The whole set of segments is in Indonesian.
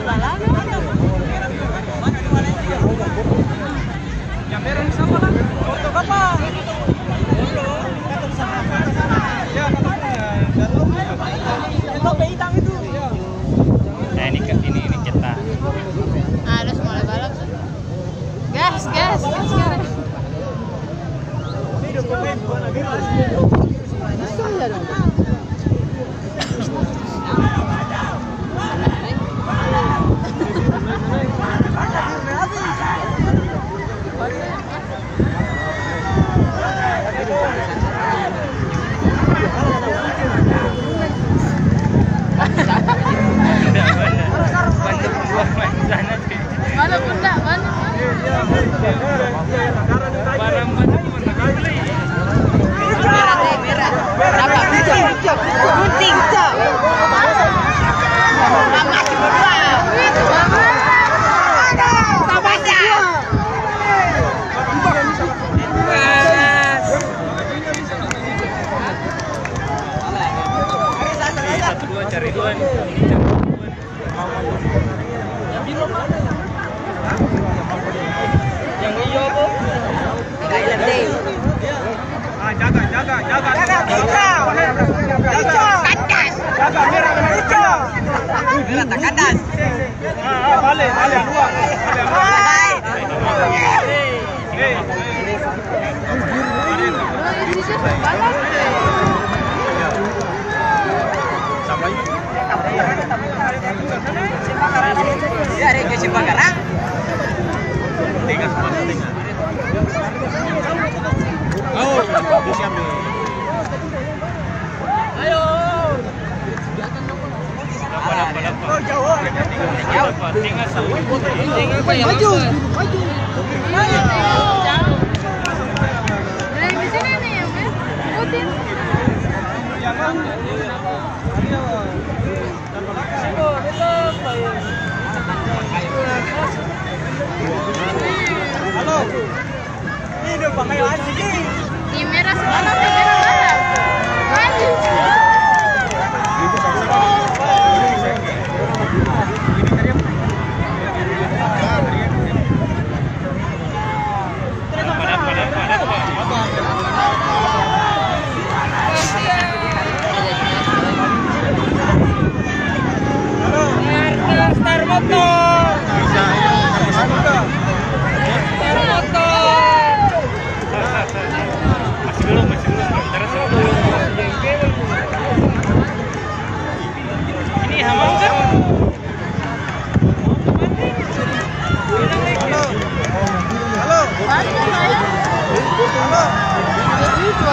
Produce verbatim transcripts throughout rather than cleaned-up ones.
Yang merah ini siapa lah? Foto bapak. Ya, foto hitam itu. Nah ini ini ini kita. Harus mulai balap. Gas, gas, gas sekarang. Ini dokumen bukan virus. Mana bunda, mana? Merah deh, merah. Berapa? Gunting, cok. Mama cuma dua. Sama aja. Satu dua cari dua nih. Yang hijau apa? Thailand deh. Ah, jaga, jaga, jaga. Jaga, hijau. Hijau. Kandas. Jaga, merah, hijau. Merah tak kandas. Ah, balik, balik, dua. Hai. Hei. Sampai. Ya, ada yang simpang karang. Tiga semua tiga. Oh, siap nih. Ayo. Dapat dapat dapat. Oh, jauh. Jauh. Tinggal satu. Tinggal apa ya? Maju. Maju. Maju. Nah, di sini nih ya, Mas. Putin. Halo. Ini udah pakai lagi. Di merah sebelah, di merah mana? Maju. Star motor. Bisa. Star motor. Masih belum, masih belum. Terus dulu. Ini hamam kan? Halo. Halo. Bantu saya. Halo. Itu.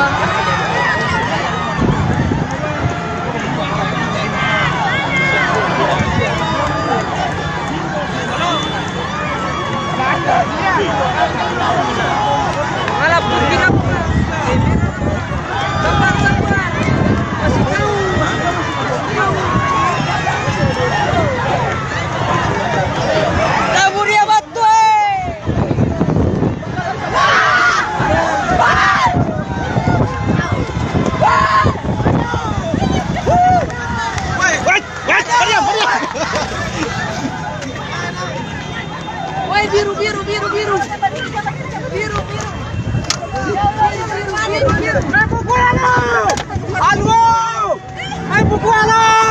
Malah putih kamu. Sabar, sabar. Masih jauh. Kabur ya batu. Woi, biru, biru, biru, biru. Biru, biru. Biru, biru, biru. Hai, pukul lo. Halo. Hai, pukul lo.